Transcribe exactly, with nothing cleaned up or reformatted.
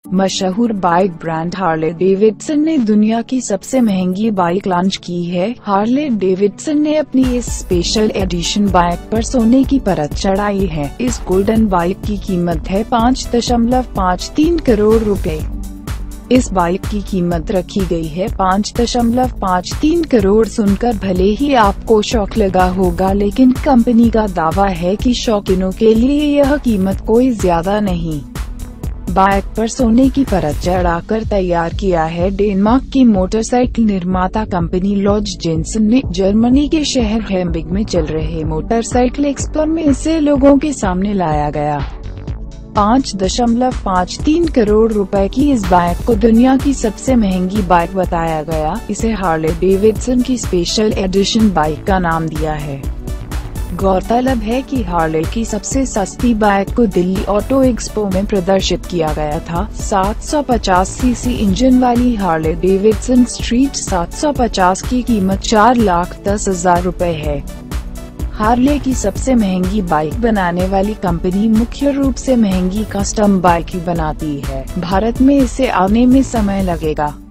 मशहूर bike brand Harley Davidson ने दुनिया की सबसे महंगी बाइक लॉन्च की है। हार्ले डेविडसन ने अपनी इस स्पेशल एडिशन बाइक पर सोने की परत चढ़ाई है। इस गोल्डन बाइक की कीमत है पाँच दशमलव पाँच तीन करोड़ रुपए। इस बाइक की कीमत रखी गई है पाँच दशमलव पाँच तीन करोड़। सुनकर भले ही आपको शौक लगा होगा, लेकिन कंपनी का दावा है कि शौकीनों के लिए यह कीमत कोई ज्यादा नहीं। बाइक पर सोने की परत चढ़ाकर तैयार किया है डेनमार्क की मोटरसाइकिल निर्माता कंपनी लॉज जेन्सन ने। जर्मनी के शहर हैम्बर्ग में चल रहे मोटरसाइकिल एक्सपो में इसे लोगों के सामने लाया गया। पाँच दशमलव पाँच तीन करोड़ रुपए की इस बाइक को दुनिया की सबसे महंगी बाइक बताया गया। इसे हार्ले डेविडसन की स्पेशल एडिशन बाइक का नाम दिया है। गौरतलब है कि हार्ले की सबसे सस्ती बाइक को दिल्ली ऑटो एक्सपो में प्रदर्शित किया गया था। सात सौ पचास सीसी इंजन वाली हार्ले डेविडसन स्ट्रीट सात सौ पचास की कीमत चार लाख दस हजार रूपए है। हार्ले की सबसे महंगी बाइक बनाने वाली कंपनी मुख्य रूप से महंगी कस्टम बाइक ही बनाती है। भारत में इसे आने में समय लगेगा।